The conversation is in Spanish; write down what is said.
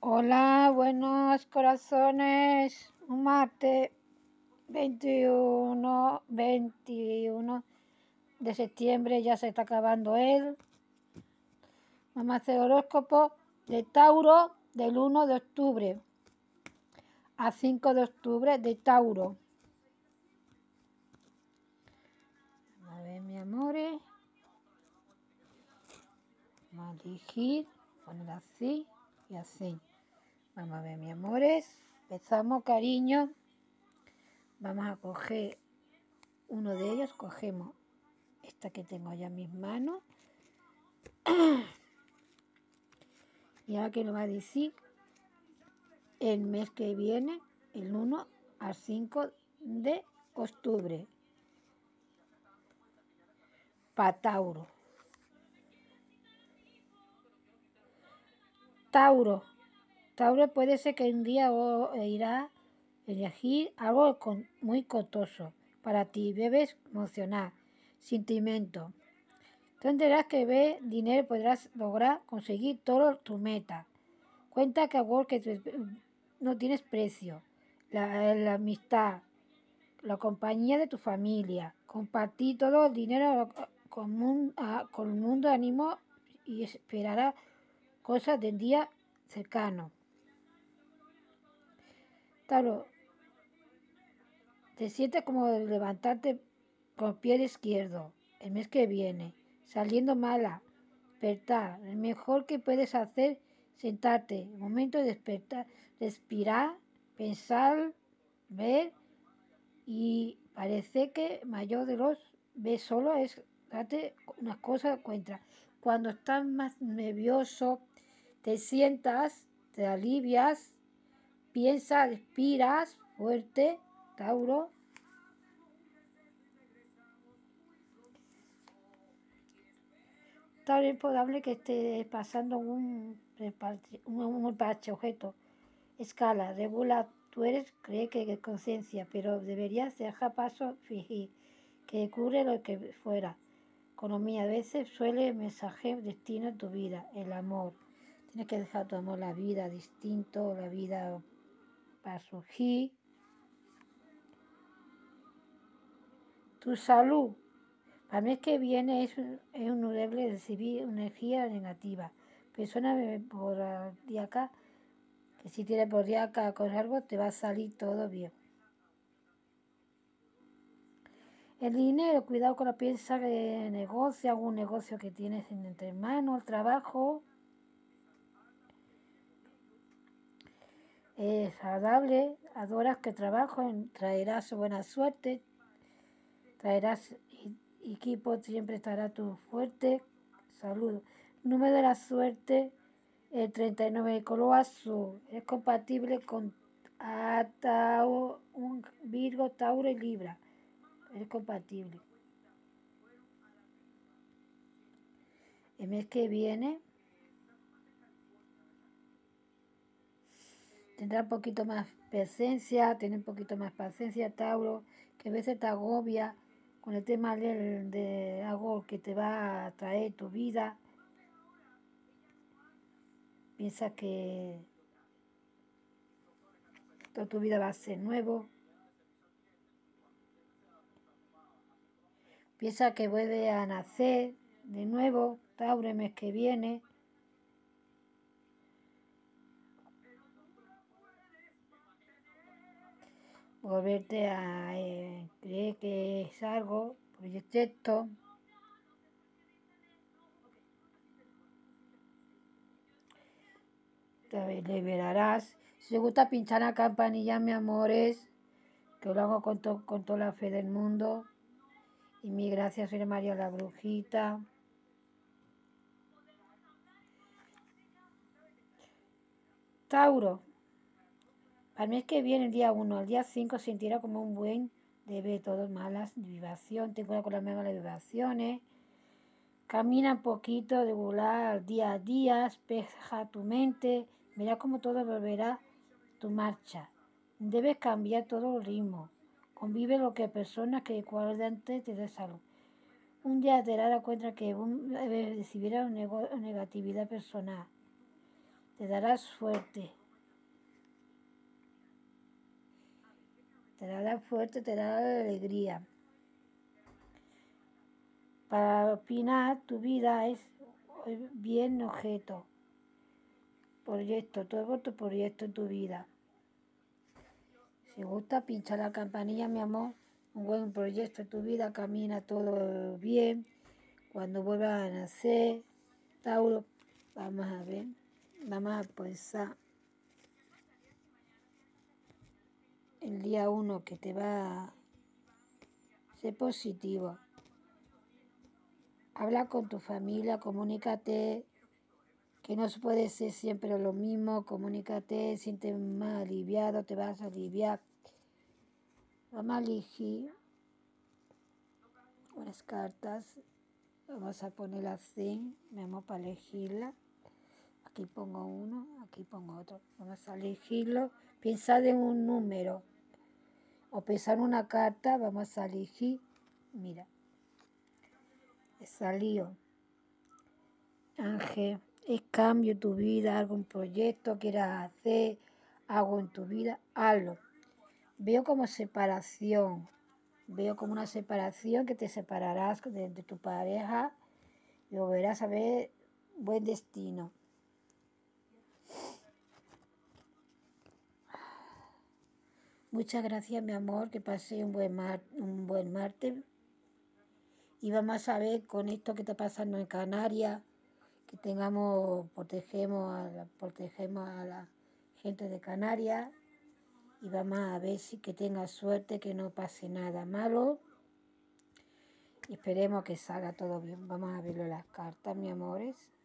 Hola, buenos corazones. Un martes 21 de septiembre, ya se está acabando él. Vamos a hacer horóscopo de Tauro del 1 de octubre a 5 de octubre de Tauro. A ver, mi amores. Vamos a elegir, poner así y así. Vamos a ver, mi amores. Empezamos, cariño. Vamos a coger uno de ellos. Cogemos esta que tengo ya en mis manos. Y ahora que nos va a decir el mes que viene, el 1 al 5 de octubre. Para Tauro. Tauro puede ser que un día irá a elegir algo muy costoso para ti. Debes emocionar, sentimiento. Tú entenderás que ve dinero podrás lograr conseguir todas tus metas. Cuenta que algo que no tienes precio. La amistad, la compañía de tu familia, compartir todo el dinero con el mundo, ánimo y esperará cosas del día cercano. Claro, te sientes como levantarte con el pie izquierdo el mes que viene, saliendo mala, despertar. El mejor que puedes hacer, sentarte, momento de despertar, respirar, pensar, ver. Y parece que mayor de los ves solo es date unas cosas cuenta. Cuando estás más nervioso, te sientas, te alivias, piensas, respiras fuerte, Tauro. Tauro es probable que esté pasando un parche objeto. Escala, regula, tú cree que es conciencia, pero deberías dejar paso, fingir que ocurre lo que fuera. Economía, a veces suele mensaje destino en tu vida, el amor. Tienes que dejar tu amor, la vida distinto, la vida para surgir. Tu salud, para el mes que viene es un notable de recibir energía negativa. Persona por acá, que si tienes por acá con algo te va a salir todo bien. El dinero, cuidado con la piensa de negocio, algún negocio que tienes entre manos, el trabajo. Es agradable, adoras que trabajo, traerás buena suerte, traerás equipo, siempre estará tu fuerte. Saludos. Número de la suerte, el 39, color azul. Es compatible con un Virgo, Tauro y Libra. Es compatible. El mes que viene tendrá un poquito más presencia, tener un poquito más paciencia, Tauro, que a veces te agobia con el tema de algo que te va a traer tu vida. Piensa que toda tu vida va a ser nuevo. Piensa que vuelve a nacer de nuevo, Tauro, el mes que viene. Volverte a creer que es algo, proyecto. Te liberarás. Si te gusta pinchar la campanilla, mi amores, que lo hago con toda la fe del mundo. Y mi gracias, soy María la Brujita. Tauro, al mes que viene, el día 1, al día 5, sentirá como un buen debe todo malas vibraciones, ten cuidado con las malas vibraciones. Camina un poquito, regular día a día, despeja tu mente, verás como todo volverá tu marcha. Debes cambiar todo el ritmo. Convive lo que personas que antes te dé salud. Un día te darás cuenta que recibirás una negatividad personal. te dará suerte. Te dará fuerte, te dará alegría. Para opinar, tu vida es bien objeto. Proyecto, todo tu proyecto en tu vida. Si gusta, pincha la campanilla, mi amor. Un buen proyecto en tu vida, camina todo bien. Cuando vuelvas a nacer, Tauro, vamos a ver, vamos a pensar el día 1 que te va a ser positivo. Habla con tu familia, comunícate, que no se puede ser siempre lo mismo, comunícate, sientes más aliviado, te vas a aliviar. Vamos a elegir unas cartas, vamos a poner la 100, vamos para elegirla. Aquí pongo uno, aquí pongo otro. Vamos a elegirlo, pensar en un número o pensar una carta, vamos a elegir, mira, salió Ángel, es cambio en tu vida, algún proyecto quieras hacer, algo en tu vida, hazlo. Veo como separación, veo como una separación que te separarás de tu pareja y volverás a ver buen destino. Muchas gracias, mi amor, que pase un buen martes. Y vamos a ver con esto que está pasando en Canarias, que protegemos a la gente de Canarias. Y vamos a ver si que tenga suerte, que no pase nada malo. Y esperemos que salga todo bien. Vamos a verlo las cartas, mi amores.